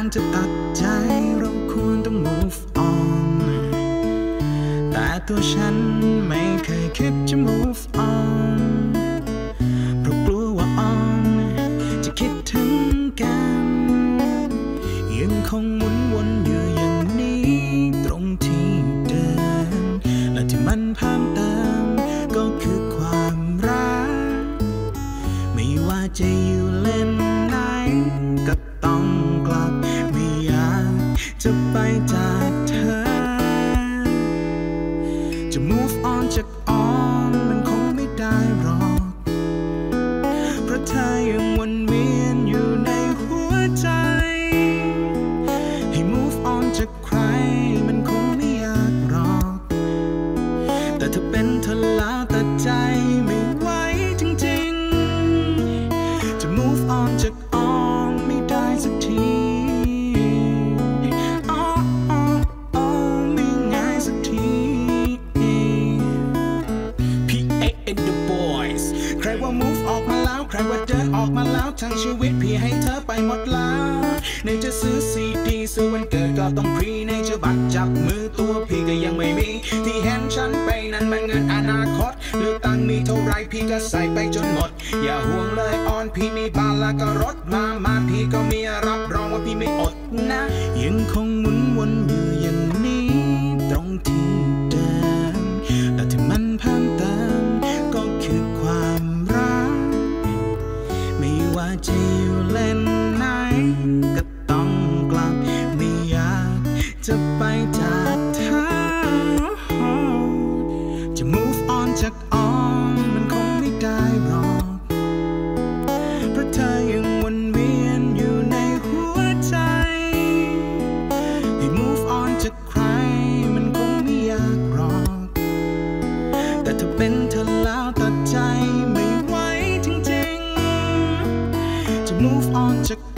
จะตัดใจเราควรต้อง move on แต่ตัวฉันไม่เคยคิดจะ move on เพราะกลัวว่า on จะคิดถึงกันยังคงหมุนวนอยู่อย่างนี้ตรงที่เดิมและที่มันเพิ่มเติมก็คือความรักไม่ว่าจะอยู่เล่นไหนก็ต้องกลับไม่อยากจะไปจากเธอจะ move on จาก on มันคงไม่ได้หรอกเพราะเธอยังวนเวียนอยู่ในหัวใจให้ move on จากใครมันคงไม่ยากหรอกแต่ถ้าเป็นเธอแล้วตัดใจไม่ไหวจริงๆจะ move on จาก on ไม่ได้สักทีไม่ง่ายสักที PA and the boys ใครว่า move ออกมาแล้วใครว่าเดินออกมาแล้วทั้งชีวิตพี่ให้เธอไปหมดแล้วในจะซื้อซีดีซื้อวันเกิดก็ต้องพรีในจะบัตรจับมือตัวพี่ก็ยังไม่มีที่เห็นฉันไปนั้นมันเงินอนาคตหรือตังมีเท่าไรพี่ก็ใส่ไปจนหมดอย่าห่วงเลยออนพี่มีบ้านและก็รถมาพี่ก็มีรับรองว่าพี่ไม่อดนะยังคงหมุนวนอยู่อย่างนี้ตรงที่เดิมแต่ที่มันเพิ่มเติมก็คือความรักไม่ว่าจะอยู่เล่นไหนก็ต้องกลับไม่อยากจะไปจากเธอจะ move on จาก on มันคงไม่ได้หรอกเพราะเธอยังวนเวียนอยู่ในหัวใจให้ move on จากใครมันคงไม่ยากหรอกแต่ถ้าเป็นเธอแล้วตัดใจไม่ไหวจริงๆจะ move on จาก